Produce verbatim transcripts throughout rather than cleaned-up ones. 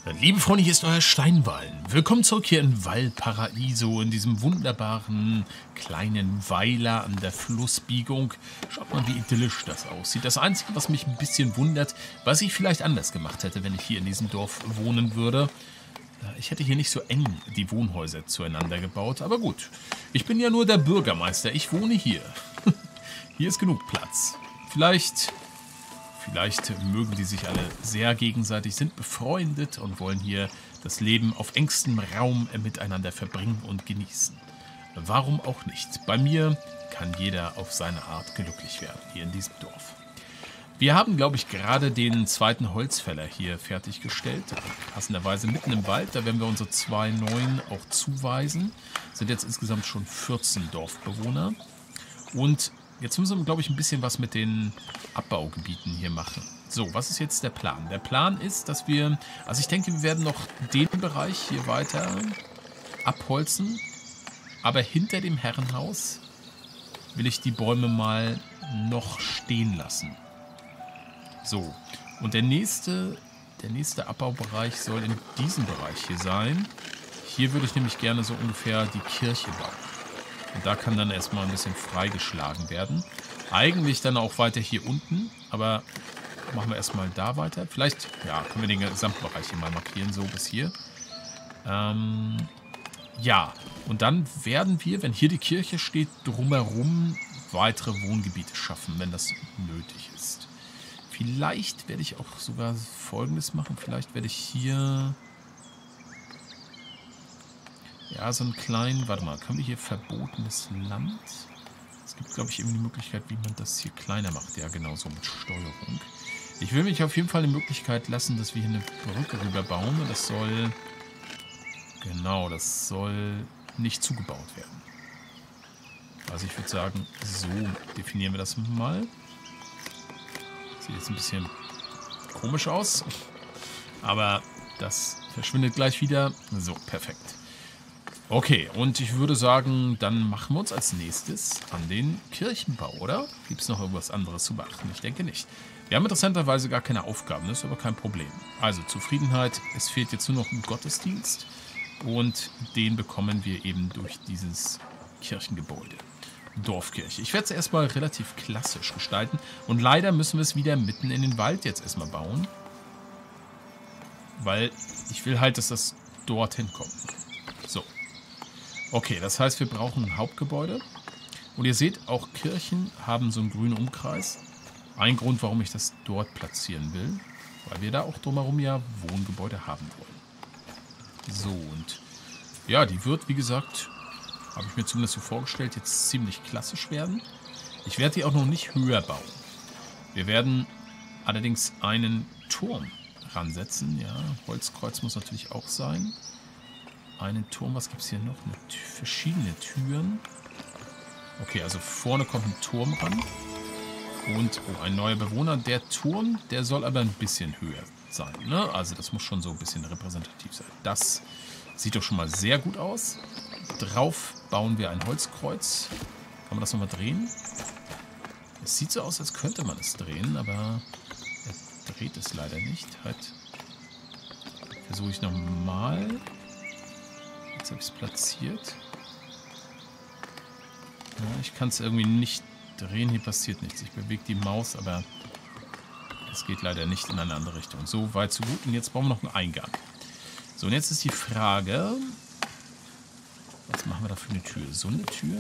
Liebe Freunde, hier ist euer Steinwallen. Willkommen zurück hier in Valparaiso, in diesem wunderbaren kleinen Weiler an der Flussbiegung. Schaut mal, wie idyllisch das aussieht. Das Einzige, was mich ein bisschen wundert, was ich vielleicht anders gemacht hätte, wenn ich hier in diesem Dorf wohnen würde. Ich hätte hier nicht so eng die Wohnhäuser zueinander gebaut, aber gut. Ich bin ja nur der Bürgermeister, ich wohne hier. Hier ist genug Platz. Vielleicht... Vielleicht mögen die sich alle sehr gegenseitig, sind befreundet und wollen hier das Leben auf engstem Raum miteinander verbringen und genießen. Warum auch nicht? Bei mir kann jeder auf seine Art glücklich werden, hier in diesem Dorf. Wir haben, glaube ich, gerade den zweiten Holzfäller hier fertiggestellt. Passenderweise mitten im Wald, da werden wir unsere zwei neuen auch zuweisen. Sind jetzt insgesamt schon vierzehn Dorfbewohner. Und jetzt müssen wir, glaube ich, ein bisschen was mit den Abbaugebieten hier machen. So, was ist jetzt der Plan? Der Plan ist, dass wir, also ich denke, wir werden noch den Bereich hier weiter abholzen. Aber hinter dem Herrenhaus will ich die Bäume mal noch stehen lassen. So, und der nächste, der nächste Abbaubereich soll in diesem Bereich hier sein. Hier würde ich nämlich gerne so ungefähr die Kirche bauen. Und da kann dann erstmal ein bisschen freigeschlagen werden. Eigentlich dann auch weiter hier unten, aber machen wir erstmal da weiter. Vielleicht, ja, können wir den gesamten Bereich hier mal markieren, so bis hier. Ähm, ja, und dann werden wir, wenn hier die Kirche steht, drumherum weitere Wohngebiete schaffen, wenn das nötig ist. Vielleicht werde ich auch sogar Folgendes machen. Vielleicht werde ich hier... Ja, so einen kleinen, warte mal, können wir hier verbotenes Land? Es gibt, glaube ich, irgendwie die Möglichkeit, wie man das hier kleiner macht. Ja, genau, so mit Steuerung. Ich will mich auf jeden Fall die Möglichkeit lassen, dass wir hier eine Brücke rüberbauen. Und das soll, genau, das soll nicht zugebaut werden. Also ich würde sagen, so definieren wir das mal. Sieht jetzt ein bisschen komisch aus. Aber das verschwindet gleich wieder. So, perfekt. Okay, und ich würde sagen, dann machen wir uns als nächstes an den Kirchenbau, oder? Gibt es noch irgendwas anderes zu beachten? Ich denke nicht. Wir haben interessanterweise gar keine Aufgaben, das ist aber kein Problem. Also Zufriedenheit, es fehlt jetzt nur noch ein Gottesdienst und den bekommen wir eben durch dieses Kirchengebäude. Dorfkirche. Ich werde es erstmal relativ klassisch gestalten und leider müssen wir es wieder mitten in den Wald jetzt erstmal bauen, weil ich will halt, dass das dorthin kommt. So. Okay, das heißt, wir brauchen ein Hauptgebäude. Und ihr seht, auch Kirchen haben so einen grünen Umkreis. Ein Grund, warum ich das dort platzieren will, weil wir da auch drumherum ja Wohngebäude haben wollen. So, und ja, die wird, wie gesagt, habe ich mir zumindest so vorgestellt, jetzt ziemlich klassisch werden. Ich werde die auch noch nicht höher bauen. Wir werden allerdings einen Turm ransetzen. Ja, Holzkreuz muss natürlich auch sein. Einen Turm, was gibt es hier noch? Eine, verschiedene Türen. Okay, also vorne kommt ein Turm ran. Und oh, ein neuer Bewohner. Der Turm, der soll aber ein bisschen höher sein. Ne? Also das muss schon so ein bisschen repräsentativ sein. Das sieht doch schon mal sehr gut aus. Drauf bauen wir ein Holzkreuz. Kann man das nochmal drehen? Es sieht so aus, als könnte man es drehen, aber er dreht es leider nicht. Halt. Versuche ich nochmal. Jetzt habe ich es platziert. Ja, ich kann es irgendwie nicht drehen. Hier passiert nichts. Ich bewege die Maus, aber es geht leider nicht in eine andere Richtung. So weit, so gut. Und jetzt brauchen wir noch einen Eingang. So, und jetzt ist die Frage, was machen wir da für eine Tür? So eine Tür?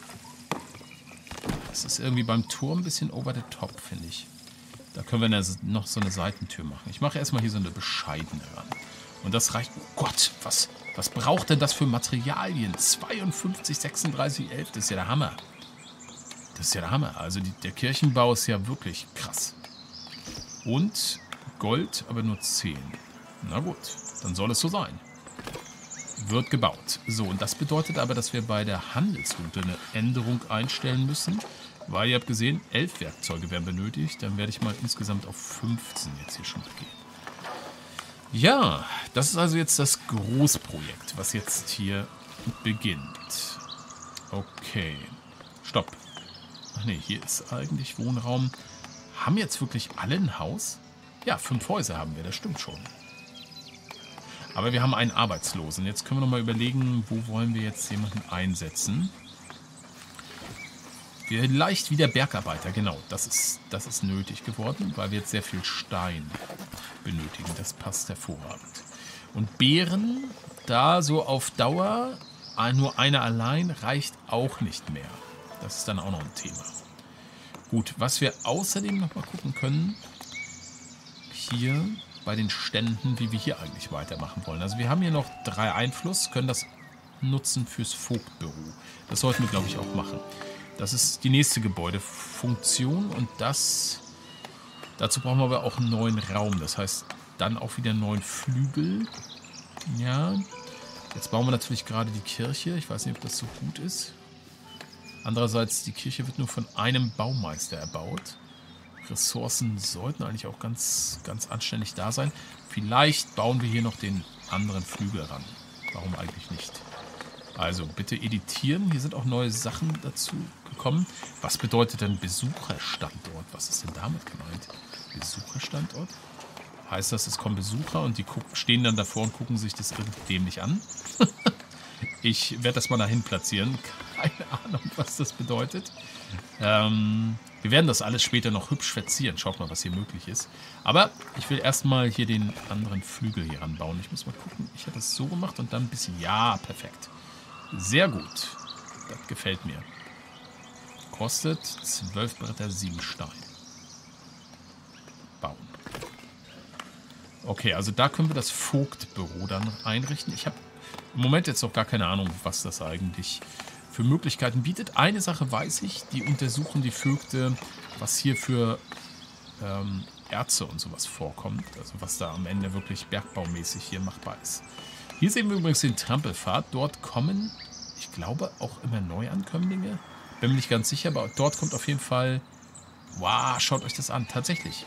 Das ist irgendwie beim Turm ein bisschen over the top, finde ich. Da können wir noch so eine Seitentür machen. Ich mache erstmal hier so eine bescheidene ran. Und das reicht... Oh Gott, was, was braucht denn das für Materialien? zweiundfünfzig, sechsunddreißig, elf, das ist ja der Hammer. Das ist ja der Hammer. Also die, der Kirchenbau ist ja wirklich krass. Und Gold, aber nur zehn. Na gut, dann soll es so sein. Wird gebaut. So, und das bedeutet aber, dass wir bei der Handelsroute eine Änderung einstellen müssen. Weil ihr habt gesehen, elf Werkzeuge werden benötigt. Dann werde ich mal insgesamt auf fünfzehn jetzt hier schon gehen. Ja, das ist also jetzt das Großprojekt, was jetzt hier beginnt. Okay. Stopp. Ach nee, hier ist eigentlich Wohnraum. Haben jetzt wirklich alle ein Haus? Ja, fünf Häuser haben wir, das stimmt schon. Aber wir haben einen Arbeitslosen. Jetzt können wir noch mal überlegen, wo wollen wir jetzt jemanden einsetzen. Vielleicht wieder Bergarbeiter, genau. Das ist, das ist nötig geworden, weil wir jetzt sehr viel Stein benötigen. Das passt hervorragend. Und Beeren, da so auf Dauer, nur einer allein reicht auch nicht mehr. Das ist dann auch noch ein Thema. Gut, was wir außerdem noch mal gucken können, hier bei den Ständen, wie wir hier eigentlich weitermachen wollen. Also wir haben hier noch drei Einfluss, können das nutzen fürs Vogtbüro. Das sollten wir, glaube ich, auch machen. Das ist die nächste Gebäudefunktion und das, dazu brauchen wir aber auch einen neuen Raum. Das heißt, dann auch wieder einen neuen Flügel. Ja, jetzt bauen wir natürlich gerade die Kirche. Ich weiß nicht, ob das so gut ist. Andererseits, die Kirche wird nur von einem Baumeister erbaut. Ressourcen sollten eigentlich auch ganz, ganz anständig da sein. Vielleicht bauen wir hier noch den anderen Flügel ran. Warum eigentlich nicht? Also bitte editieren. Hier sind auch neue Sachen dazu gekommen. Was bedeutet denn Besucherstandort? Was ist denn damit gemeint? Besucherstandort? Heißt das, es kommen Besucher und die gucken, stehen dann davor und gucken sich das irgendwie dämlich an? Ich werde das mal dahin platzieren. Keine Ahnung, was das bedeutet. Ähm, wir werden das alles später noch hübsch verzieren. Schaut mal, was hier möglich ist. Aber ich will erstmal hier den anderen Flügel hier ranbauen. Ich muss mal gucken. Ich habe das so gemacht und dann ein bisschen... Ja, perfekt. Sehr gut. Das gefällt mir. Kostet zwölf Bretter, sieben Stein. Bauen. Okay, also da können wir das Vogtbüro dann einrichten. Ich habe im Moment jetzt noch gar keine Ahnung, was das eigentlich für Möglichkeiten bietet. Eine Sache weiß ich, die untersuchen die Vögte, was hier für ähm, Erze und sowas vorkommt. Also was da am Ende wirklich bergbaumäßig hier machbar ist. Hier sehen wir übrigens den Trampelpfad. Dort kommen, ich glaube, auch immer Neuankömmlinge. Bin mir nicht ganz sicher, aber dort kommt auf jeden Fall... Wow, schaut euch das an. Tatsächlich.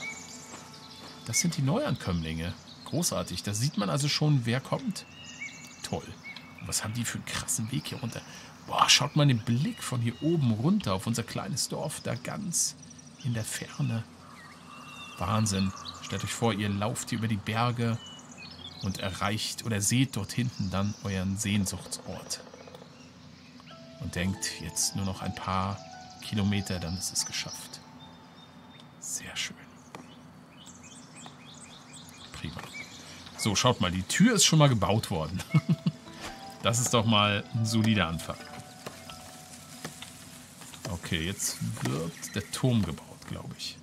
Das sind die Neuankömmlinge. Großartig. Da sieht man also schon, wer kommt. Toll. Und was haben die für einen krassen Weg hier runter? Boah, schaut mal den Blick von hier oben runter auf unser kleines Dorf. Da ganz in der Ferne. Wahnsinn. Stellt euch vor, ihr lauft hier über die Berge und erreicht oder seht dort hinten dann euren Sehnsuchtsort. Und denkt, jetzt nur noch ein paar Kilometer, dann ist es geschafft. Sehr schön. Prima. So, schaut mal, die Tür ist schon mal gebaut worden. Das ist doch mal ein solider Anfang. Okay, jetzt wird der Turm gebaut, glaube ich.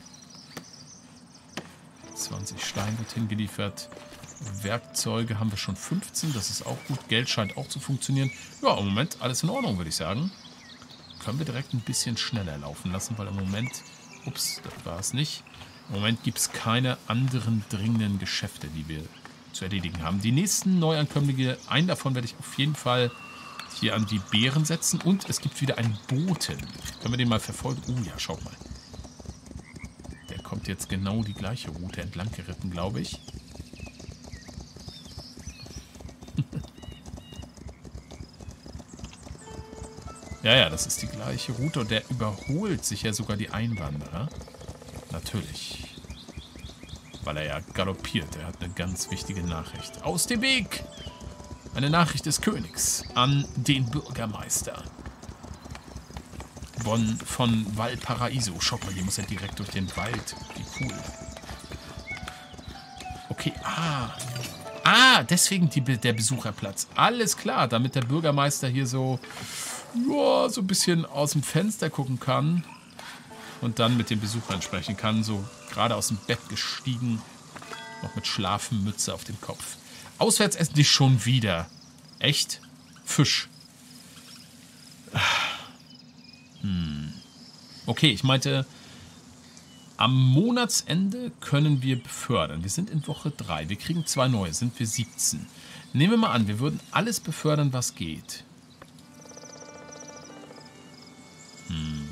zwanzig Stein wird hingeliefert. Werkzeuge haben wir schon fünfzehn, das ist auch gut. Geld scheint auch zu funktionieren. Ja, im Moment alles in Ordnung, würde ich sagen. Können wir direkt ein bisschen schneller laufen lassen, weil im Moment... Ups, das war es nicht. Im Moment gibt es keine anderen dringenden Geschäfte, die wir zu erledigen haben. Die nächsten Neuankömmlinge, einen davon werde ich auf jeden Fall hier an die Beeren setzen. Und es gibt wieder einen Boten. Können wir den mal verfolgen? Oh ja, schaut mal. Der kommt jetzt genau die gleiche Route entlang geritten, glaube ich. Ja, ja, das ist die gleiche Route und der überholt sich ja sogar die Einwanderer. Natürlich. Weil er ja galoppiert. Er hat eine ganz wichtige Nachricht. Aus dem Weg! Eine Nachricht des Königs an den Bürgermeister. Von, von Valparaiso. Schaut mal, hier muss er direkt durch den Wald. Wie cool. Okay, ah. Ah, deswegen die, der Besucherplatz. Alles klar, damit der Bürgermeister hier so... Ja, so ein bisschen aus dem Fenster gucken kann und dann mit den Besuchern sprechen kann. So gerade aus dem Bett gestiegen, noch mit Schlafmütze auf dem Kopf. Auswärts essen die schon wieder. Echt? Fisch. Hm. Okay, ich meinte, am Monatsende können wir befördern. Wir sind in Woche drei. Wir kriegen zwei neue, sind wir siebzehn. Nehmen wir mal an, wir würden alles befördern, was geht. Hm.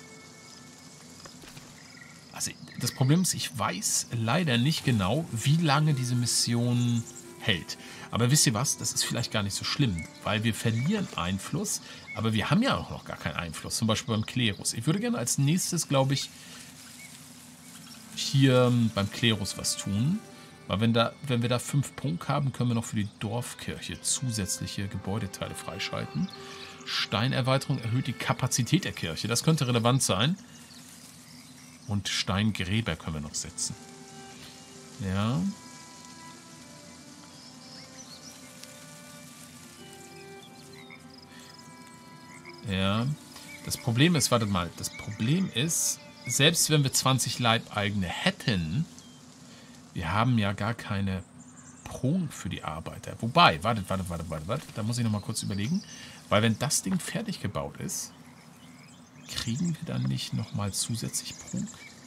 Also das Problem ist, ich weiß leider nicht genau, wie lange diese Mission hält. Aber wisst ihr was? Das ist vielleicht gar nicht so schlimm, weil wir verlieren Einfluss, aber wir haben ja auch noch gar keinen Einfluss, zum Beispiel beim Klerus. Ich würde gerne als nächstes, glaube ich, hier beim Klerus was tun. Weil wenn, da, wenn wir da fünf Prunk haben, können wir noch für die Dorfkirche zusätzliche Gebäudeteile freischalten. Steinerweiterung erhöht die Kapazität der Kirche. Das könnte relevant sein. Und Steingräber können wir noch setzen. Ja. Ja. Das Problem ist, wartet mal, das Problem ist, selbst wenn wir zwanzig Leibeigene hätten, wir haben ja gar keine Prunk für die Arbeiter. Wobei, wartet, wartet, wartet, wartet, wartet, da muss ich nochmal kurz überlegen, weil wenn das Ding fertig gebaut ist, kriegen wir dann nicht nochmal zusätzlich Prunk?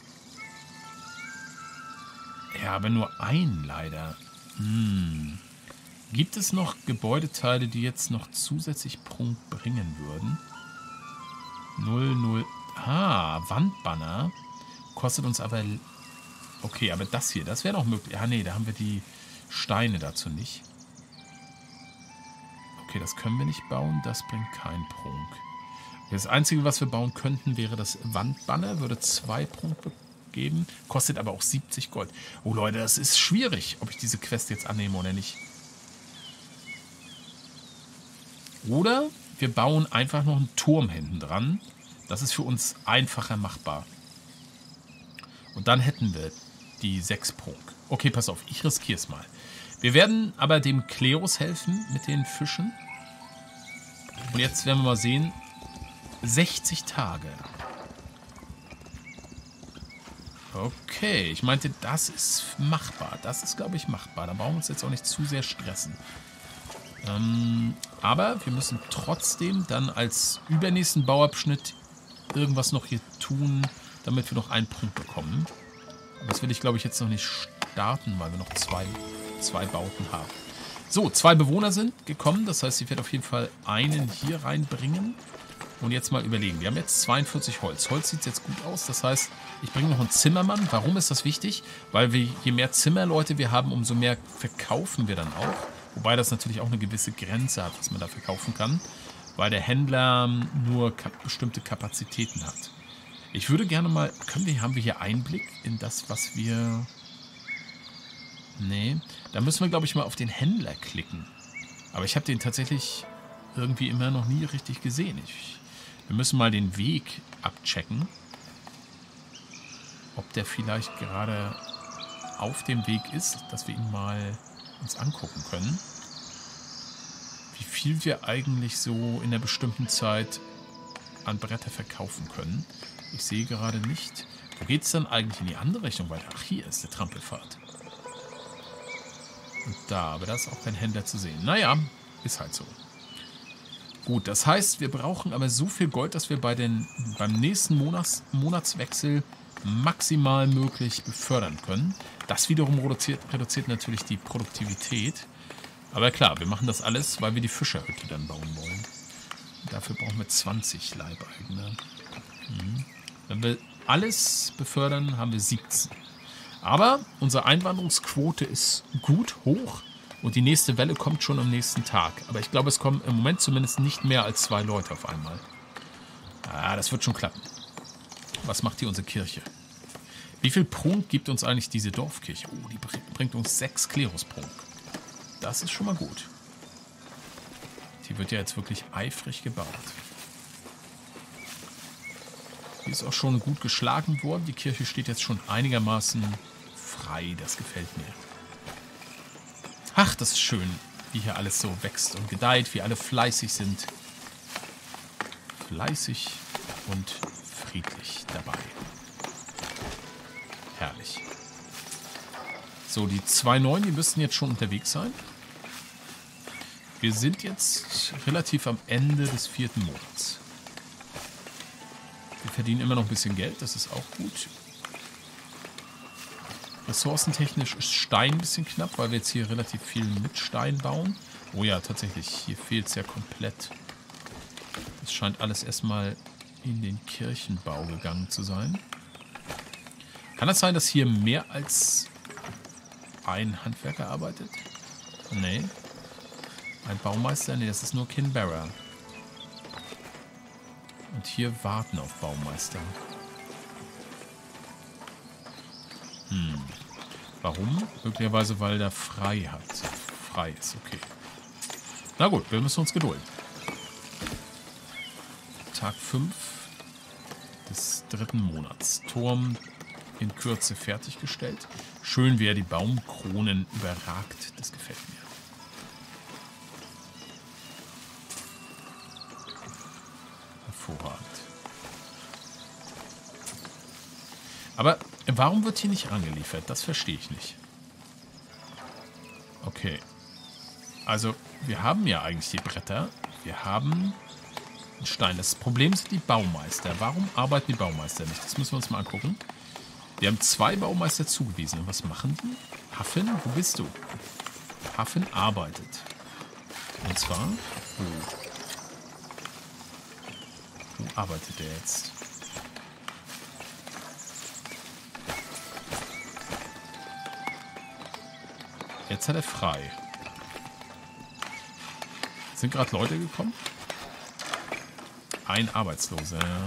Ja, aber nur ein leider. Hm. Gibt es noch Gebäudeteile, die jetzt noch zusätzlich Prunk bringen würden? null, null. Ah, Wandbanner. Kostet uns aber... Okay, aber das hier, das wäre noch möglich. Ah, nee, da haben wir die Steine dazu nicht. Okay, das können wir nicht bauen. Das bringt keinen Prunk. Das Einzige, was wir bauen könnten, wäre das Wandbanner. Würde zwei Prunk geben. Kostet aber auch siebzig Gold. Oh, Leute, das ist schwierig, ob ich diese Quest jetzt annehme oder nicht. Oder wir bauen einfach noch einen Turm hinten dran. Das ist für uns einfacher machbar. Und dann hätten wir die sechs Prunk. Okay, pass auf, ich riskiere es mal. Wir werden aber dem Klerus helfen mit den Fischen. Und jetzt werden wir mal sehen. sechzig Tage. Okay, ich meinte, das ist machbar. Das ist, glaube ich, machbar. Da brauchen wir uns jetzt auch nicht zu sehr stressen. Ähm, aber wir müssen trotzdem dann als übernächsten Bauabschnitt irgendwas noch hier tun, damit wir noch einen Punkt bekommen. Aber das will ich, glaube ich, jetzt noch nicht starten, weil wir noch zwei, zwei Bauten haben. So, zwei Bewohner sind gekommen. Das heißt, ich werde auf jeden Fall einen hier reinbringen. Und jetzt mal überlegen. Wir haben jetzt zweiundvierzig Holz. Holz sieht jetzt gut aus. Das heißt, ich bringe noch einen Zimmermann. Warum ist das wichtig? Weil wir, je mehr Zimmerleute wir haben, umso mehr verkaufen wir dann auch. Wobei das natürlich auch eine gewisse Grenze hat, was man da verkaufen kann. Weil der Händler nur kap- bestimmte Kapazitäten hat. Ich würde gerne mal... Können wir, haben wir hier Einblick in das, was wir... Nee. Da müssen wir, glaube ich, mal auf den Händler klicken. Aber ich habe den tatsächlich irgendwie immer noch nie richtig gesehen. Ich, wir müssen mal den Weg abchecken. Ob der vielleicht gerade auf dem Weg ist, dass wir ihn mal uns angucken können. Wie viel wir eigentlich so in einer bestimmten Zeit an Bretter verkaufen können. Ich sehe gerade nicht. Wo geht es dann eigentlich in die andere Richtung weiter? Ach, hier ist der Trampelpfad. Und da, aber da ist auch kein Händler zu sehen. Naja, ist halt so. Gut, das heißt, wir brauchen aber so viel Gold, dass wir bei den, beim nächsten Monats, Monatswechsel maximal möglich befördern können. Das wiederum reduziert, reduziert natürlich die Produktivität. Aber klar, wir machen das alles, weil wir die Fischerhütte dann bauen wollen. Und dafür brauchen wir zwanzig Leibeigene. Mhm. Wenn wir alles befördern, haben wir siebzehn. Aber unsere Einwanderungsquote ist gut hoch und die nächste Welle kommt schon am nächsten Tag. Aber ich glaube, es kommen im Moment zumindest nicht mehr als zwei Leute auf einmal. Ah, das wird schon klappen. Was macht hier unsere Kirche? Wie viel Prunk gibt uns eigentlich diese Dorfkirche? Oh, die bringt uns sechs Klerusprunk. Das ist schon mal gut. Die wird ja jetzt wirklich eifrig gebaut. Die ist auch schon gut geschlagen worden. Die Kirche steht jetzt schon einigermaßen frei. Das gefällt mir. Ach, das ist schön, wie hier alles so wächst und gedeiht, wie alle fleißig sind. Fleißig und friedlich dabei. Herrlich. So, die zwei neuen, die müssten jetzt schon unterwegs sein. Wir sind jetzt relativ am Ende des vierten Monats. Wir verdienen immer noch ein bisschen Geld, das ist auch gut. Ressourcentechnisch ist Stein ein bisschen knapp, weil wir jetzt hier relativ viel mit Stein bauen. Oh ja, tatsächlich, hier fehlt es ja komplett. Es scheint alles erstmal in den Kirchenbau gegangen zu sein. Kann das sein, dass hier mehr als ein Handwerker arbeitet? Nee. Ein Baumeister? Nee, das ist nur Kinbarra. Und hier warten auf Baumeister. Hm. Warum? Möglicherweise, weil der frei hat. Frei ist, okay. Na gut, wir müssen uns gedulden. Tag fünf des dritten Monats. Turm in Kürze fertiggestellt. Schön, wie er die Baumkronen überragt. Das gefällt mir. Hervorragend. Aber warum wird hier nicht angeliefert? Das verstehe ich nicht. Okay. Also, wir haben ja eigentlich die Bretter. Wir haben einen Stein. Das Problem sind die Baumeister. Warum arbeiten die Baumeister nicht? Das müssen wir uns mal angucken. Wir haben zwei Baumeister zugewiesen. Und was machen die? Haffen, wo bist du? Haffen arbeitet. Und zwar, wo? Wo arbeitet er jetzt? Jetzt hat er frei. Sind gerade Leute gekommen? Ein Arbeitsloser, ja.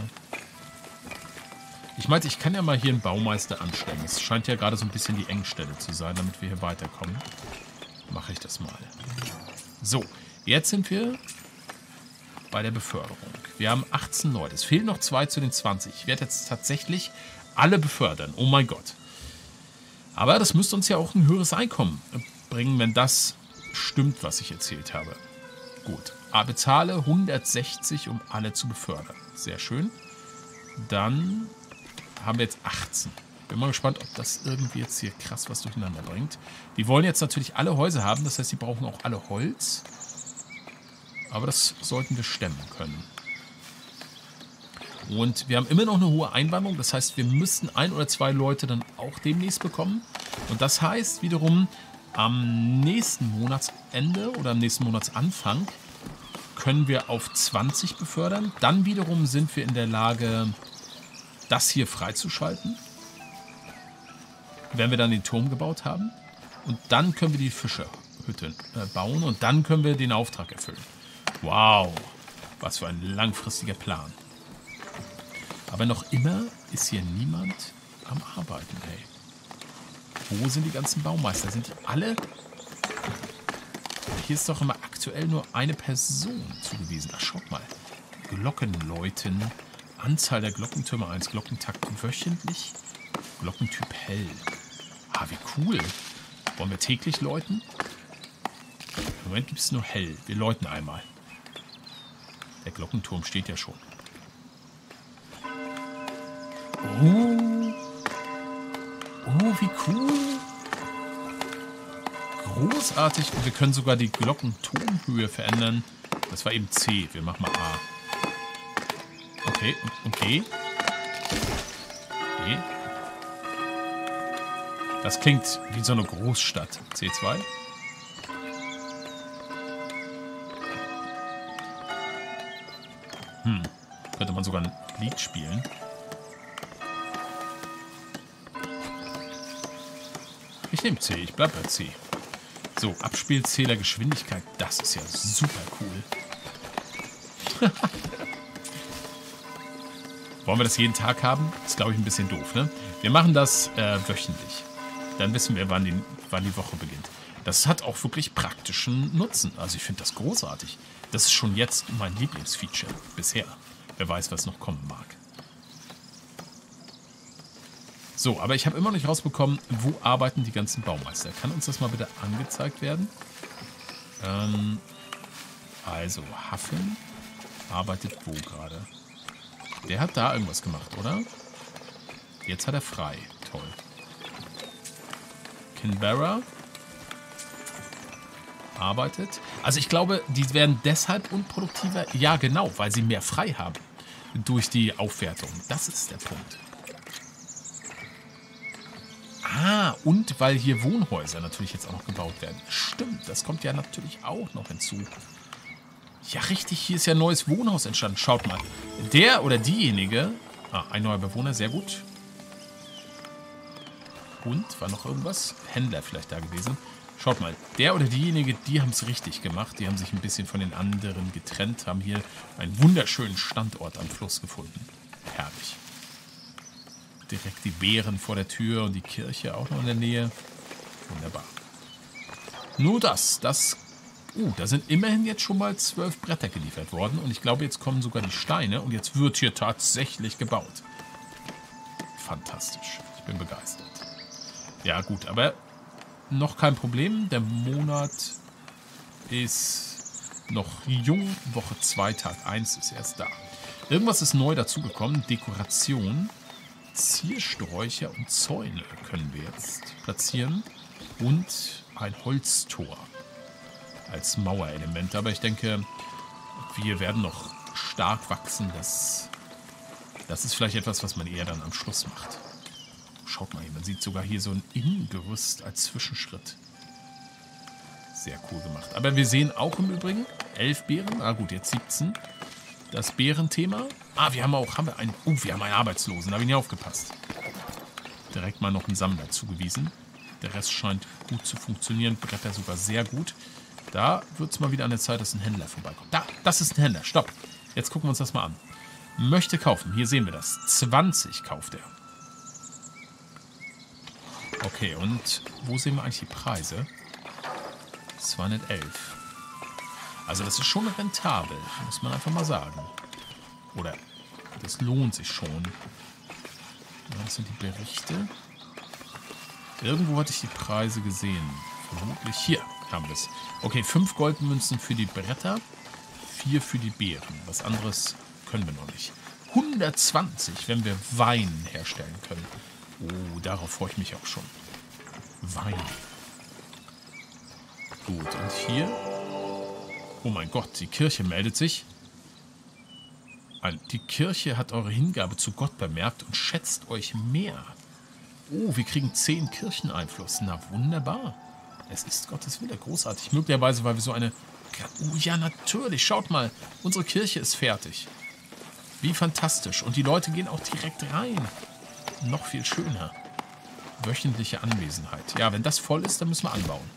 Ich meinte, ich kann ja mal hier einen Baumeister anstellen. Es scheint ja gerade so ein bisschen die Engstelle zu sein, damit wir hier weiterkommen. Mache ich das mal. So, jetzt sind wir bei der Beförderung. Wir haben achtzehn Leute. Es fehlen noch zwei zu den zwanzig. Ich werde jetzt tatsächlich alle befördern. Oh mein Gott. Aber das müsste uns ja auch ein höheres Einkommen bringen, wenn das stimmt, was ich erzählt habe. Gut. Ah, bezahle hundertsechzig, um alle zu befördern. Sehr schön. Dann haben wir jetzt achtzehn. Bin mal gespannt, ob das irgendwie jetzt hier krass was durcheinander bringt. Die wollen jetzt natürlich alle Häuser haben. Das heißt, die brauchen auch alle Holz. Aber das sollten wir stemmen können. Und wir haben immer noch eine hohe Einwanderung. Das heißt, wir müssten ein oder zwei Leute dann auch demnächst bekommen. Und das heißt wiederum, am nächsten Monatsende oder am nächsten Monatsanfang können wir auf zwanzig befördern. Dann wiederum sind wir in der Lage, das hier freizuschalten. Wenn wir dann den Turm gebaut haben. Und dann können wir die Fischerhütte äh, bauen. Und dann können wir den Auftrag erfüllen. Wow, was für ein langfristiger Plan. Aber noch immer ist hier niemand am Arbeiten, ey. Wo sind die ganzen Baumeister? Sind die alle? Hier ist doch immer aktuell nur eine Person zugewiesen. Ach, schaut mal. Glockenläuten. Anzahl der Glockentürme eins. Glockentakt wöchentlich. Glockentyp hell. Ah, wie cool. Wollen wir täglich läuten? Im Moment gibt es nur hell. Wir läuten einmal. Der Glockenturm steht ja schon. Oh. Oh, wie cool. Großartig. Und wir können sogar die Glockentonhöhe verändern. Das war eben C. Wir machen mal A. Okay, okay. Okay. Das klingt wie so eine Großstadt. C zwei. Hm. Könnte man sogar ein Lied spielen. Ich nehme C, ich bleibe bei C. So, Abspielzähler Geschwindigkeit, das ist ja super cool. Wollen wir das jeden Tag haben? Ist, glaube ich, ein bisschen doof, ne? Wir machen das äh, wöchentlich. Dann wissen wir, wann die, wann die Woche beginnt. Das hat auch wirklich praktischen Nutzen. Also ich finde das großartig. Das ist schon jetzt mein Lieblingsfeature bisher. Wer weiß, was noch kommen mag. So, aber ich habe immer noch nicht rausbekommen, wo arbeiten die ganzen Baumeister. Kann uns das mal bitte angezeigt werden? Ähm, also, Haffen arbeitet wo gerade? Der hat da irgendwas gemacht, oder? Jetzt hat er frei. Toll. Canberra arbeitet. Also ich glaube, die werden deshalb unproduktiver. Ja, genau, weil sie mehr frei haben. Durch die Aufwertung. Das ist der Punkt. Ah, und weil hier Wohnhäuser natürlich jetzt auch noch gebaut werden. Stimmt, das kommt ja natürlich auch noch hinzu. Ja, richtig, hier ist ja ein neues Wohnhaus entstanden. Schaut mal. Der oder diejenige... Ah, ein neuer Bewohner, sehr gut. Und, war noch irgendwas? Händler vielleicht da gewesen. Schaut mal, der oder diejenige, die haben es richtig gemacht. Die haben sich ein bisschen von den anderen getrennt, haben hier einen wunderschönen Standort am Fluss gefunden. Herrlich. Direkt die Beeren vor der Tür und die Kirche auch noch in der Nähe. Wunderbar. Nur das, das... Uh, da sind immerhin jetzt schon mal zwölf Bretter geliefert worden. Und ich glaube, jetzt kommen sogar die Steine. Und jetzt wird hier tatsächlich gebaut. Fantastisch. Ich bin begeistert. Ja, gut, aber noch kein Problem. Der Monat ist noch jung. Woche zwei, Tag eins ist erst da. Irgendwas ist neu dazugekommen. Dekoration. Ziersträucher und Zäune können wir jetzt platzieren. Und ein Holztor als Mauerelement. Aber ich denke, wir werden noch stark wachsen. Das, das ist vielleicht etwas, was man eher dann am Schluss macht. Schaut mal hier, man sieht sogar hier so ein Innengerüst als Zwischenschritt. Sehr cool gemacht. Aber wir sehen auch im Übrigen elf Beeren. Ah gut, jetzt siebzehn. Das Bärenthema. Ah, wir haben auch, haben wir einen, oh, wir haben einen Arbeitslosen. Da habe ich nicht aufgepasst. Direkt mal noch einen Sammler zugewiesen. Der Rest scheint gut zu funktionieren. Bretter sogar sehr gut. Da wird es mal wieder an der Zeit, dass ein Händler vorbeikommt. Da, das ist ein Händler. Stopp. Jetzt gucken wir uns das mal an. Möchte kaufen. Hier sehen wir das. zwanzig kauft er. Okay, und wo sehen wir eigentlich die Preise? zweihundertelf. Also das ist schon rentabel, muss man einfach mal sagen. Oder das lohnt sich schon. Das sind die Berichte. Irgendwo hatte ich die Preise gesehen. Vermutlich hier haben wir es. Okay, fünf Goldmünzen für die Bretter, vier für die Beeren. Was anderes können wir noch nicht. hundertzwanzig, wenn wir Wein herstellen können. Oh, darauf freue ich mich auch schon. Wein. Gut, und hier... Oh mein Gott, die Kirche meldet sich. Die Kirche hat eure Hingabe zu Gott bemerkt und schätzt euch mehr. Oh, wir kriegen zehn Kircheneinfluss. Na, wunderbar. Es ist Gottes Wille, großartig. Möglicherweise, weil wir so eine... Oh ja, natürlich. Schaut mal, unsere Kirche ist fertig. Wie fantastisch. Und die Leute gehen auch direkt rein. Noch viel schöner. Wöchentliche Anwesenheit. Ja, wenn das voll ist, dann müssen wir anbauen.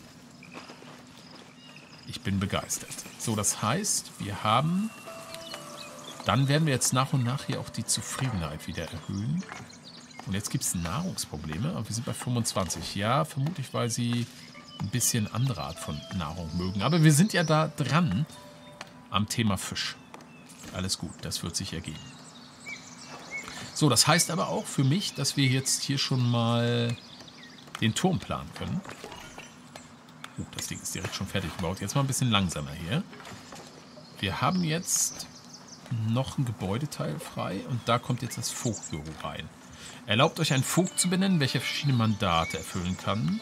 Ich bin begeistert. So, das heißt, wir haben... Dann werden wir jetzt nach und nach hier auch die Zufriedenheit wieder erhöhen. Und jetzt gibt es Nahrungsprobleme. Aber wir sind bei fünfundzwanzig. Ja, vermutlich, weil sie ein bisschen andere Art von Nahrung mögen. Aber wir sind ja da dran am Thema Fisch. Alles gut, das wird sich ergeben. So, das heißt aber auch für mich, dass wir jetzt hier schon mal den Turm planen können. Uh, das Ding ist direkt schon fertig gebaut. Jetzt mal ein bisschen langsamer hier. Wir haben jetzt noch ein Gebäudeteil frei und da kommt jetzt das Vogtbüro rein. Erlaubt euch einen Vogt zu benennen, welcher verschiedene Mandate erfüllen kann.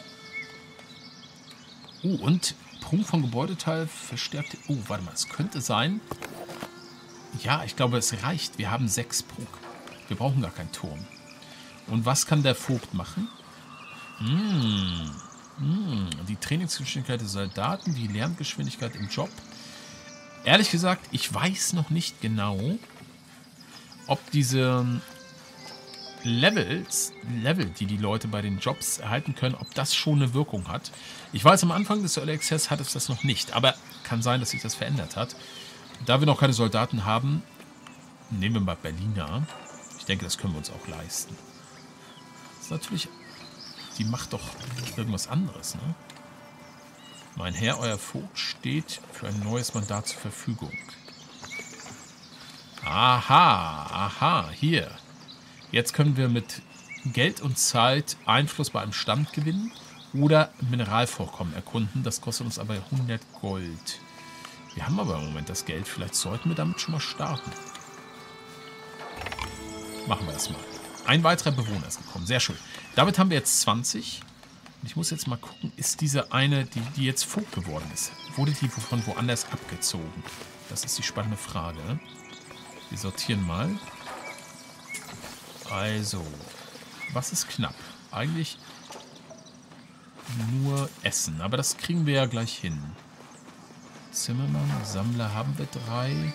Oh, und Prunk von Gebäudeteil verstärkt... Oh, warte mal, es könnte sein... Ja, ich glaube, es reicht. Wir haben sechs Prunk. Wir brauchen gar keinen Turm. Und was kann der Vogt machen? Hm... Die Trainingsgeschwindigkeit der Soldaten, die Lerngeschwindigkeit im Job. Ehrlich gesagt, ich weiß noch nicht genau, ob diese Levels, Level, die die Leute bei den Jobs erhalten können, ob das schon eine Wirkung hat. Ich weiß, am Anfang des Early Access hat es das noch nicht, aber kann sein, dass sich das verändert hat. Da wir noch keine Soldaten haben, nehmen wir mal Berliner. Ich denke, das können wir uns auch leisten. Das ist natürlich... Die macht doch irgendwas anderes, ne? Mein Herr, euer Vogt steht für ein neues Mandat zur Verfügung. Aha, aha, hier. Jetzt können wir mit Geld und Zeit Einfluss bei einem Stand gewinnen oder Mineralvorkommen erkunden. Das kostet uns aber hundert Gold. Wir haben aber im Moment das Geld. Vielleicht sollten wir damit schon mal starten. Machen wir das mal. Ein weiterer Bewohner ist gekommen. Sehr schön. Damit haben wir jetzt zwanzig. Und ich muss jetzt mal gucken, ist diese eine, die, die jetzt Vogt geworden ist, wurde die von woanders abgezogen? Das ist die spannende Frage. Wir sortieren mal. Also, was ist knapp? Eigentlich nur Essen, aber das kriegen wir ja gleich hin. Zimmermann, Sammler haben wir drei.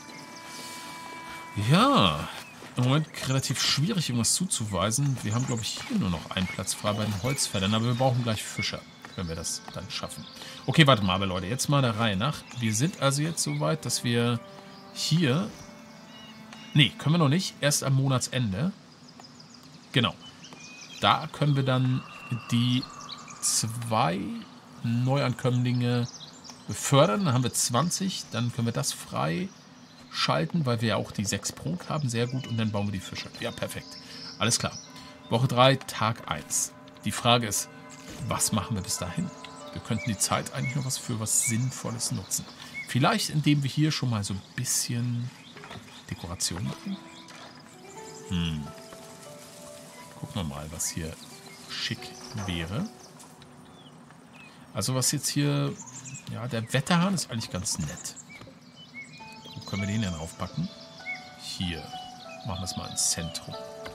Ja, im Moment relativ schwierig, irgendwas zuzuweisen. Wir haben, glaube ich, hier nur noch einen Platz frei bei den Holzfällern, aber wir brauchen gleich Fischer, wenn wir das dann schaffen. Okay, warte mal, aber Leute, jetzt mal der Reihe nach. Wir sind also jetzt so weit, dass wir hier... Nee, können wir noch nicht. Erst am Monatsende. Genau. Da können wir dann die zwei Neuankömmlinge befördern. Dann haben wir zwanzig. Dann können wir das frei schalten, weil wir ja auch die sechs Prunk haben. Sehr gut. Und dann bauen wir die Fische. Ja, perfekt. Alles klar. Woche drei, Tag eins. Die Frage ist, was machen wir bis dahin? Wir könnten die Zeit eigentlich noch was für was Sinnvolles nutzen. Vielleicht, indem wir hier schon mal so ein bisschen Dekoration machen. Hm. Gucken wir mal, was hier schick wäre. Also was jetzt hier... Ja, der Wetterhahn ist eigentlich ganz nett. Wo können wir den denn aufpacken? Hier. Machen wir es mal ins Zentrum.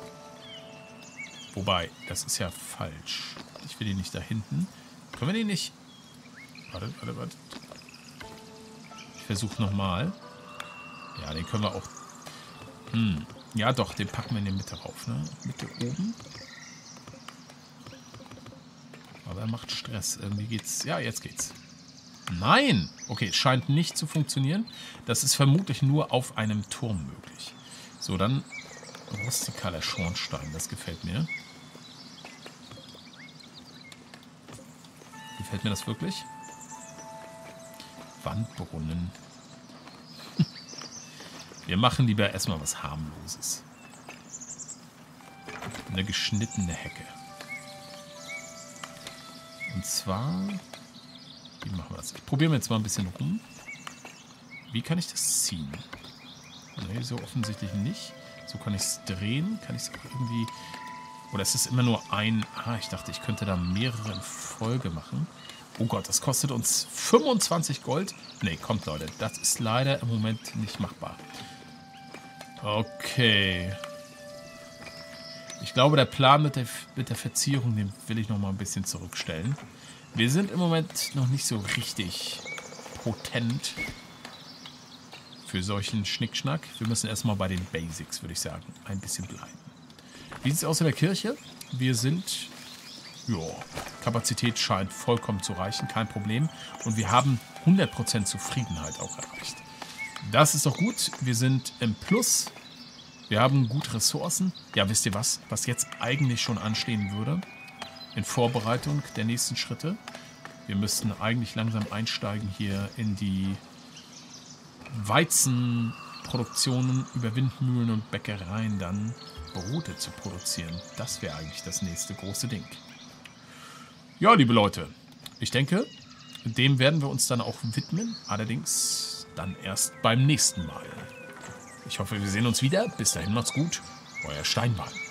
Wobei, das ist ja falsch. Ich will den nicht da hinten. Können wir den nicht... Warte, warte, warte. Ich versuche nochmal. Ja, den können wir auch... Hm. Ja doch, den packen wir in die Mitte rauf. Ne? Mitte oben. Aber er macht Stress. Irgendwie geht's... Ja, jetzt geht's. Nein! Okay, es scheint nicht zu funktionieren. Das ist vermutlich nur auf einem Turm möglich. So, dann rustikaler Schornstein. Das gefällt mir. Gefällt mir das wirklich? Wandbrunnen. Wir machen lieber erstmal was Harmloses. Eine geschnittene Hecke. Und zwar... Wie machen wir das? Ich probiere mir jetzt mal ein bisschen rum. Wie kann ich das ziehen? Nee, so offensichtlich nicht. So kann ich es drehen. Kann ich es irgendwie... Oder ist es immer nur ein... Ah, ich dachte, ich könnte da mehrere in Folge machen. Oh Gott, das kostet uns fünfundzwanzig Gold. Nee, kommt Leute. Das ist leider im Moment nicht machbar. Okay. Ich glaube, der Plan mit der, mit der Verzierung, den will ich noch mal ein bisschen zurückstellen. Wir sind im Moment noch nicht so richtig potent für solchen Schnickschnack. Wir müssen erstmal bei den Basics, würde ich sagen, ein bisschen bleiben. Wie sieht es aus in der Kirche? Wir sind... Ja, Kapazität scheint vollkommen zu reichen, kein Problem. Und wir haben hundert Prozent Zufriedenheit auch erreicht. Das ist doch gut. Wir sind im Plus. Wir haben gute Ressourcen. Ja, wisst ihr was? Was jetzt eigentlich schon anstehen würde? In Vorbereitung der nächsten Schritte. Wir müssten eigentlich langsam einsteigen hier in die Weizenproduktionen über Windmühlen und Bäckereien, dann Brote zu produzieren. Das wäre eigentlich das nächste große Ding. Ja, liebe Leute, ich denke, dem werden wir uns dann auch widmen. Allerdings dann erst beim nächsten Mal. Ich hoffe, wir sehen uns wieder. Bis dahin, macht's gut. Euer Steinwall.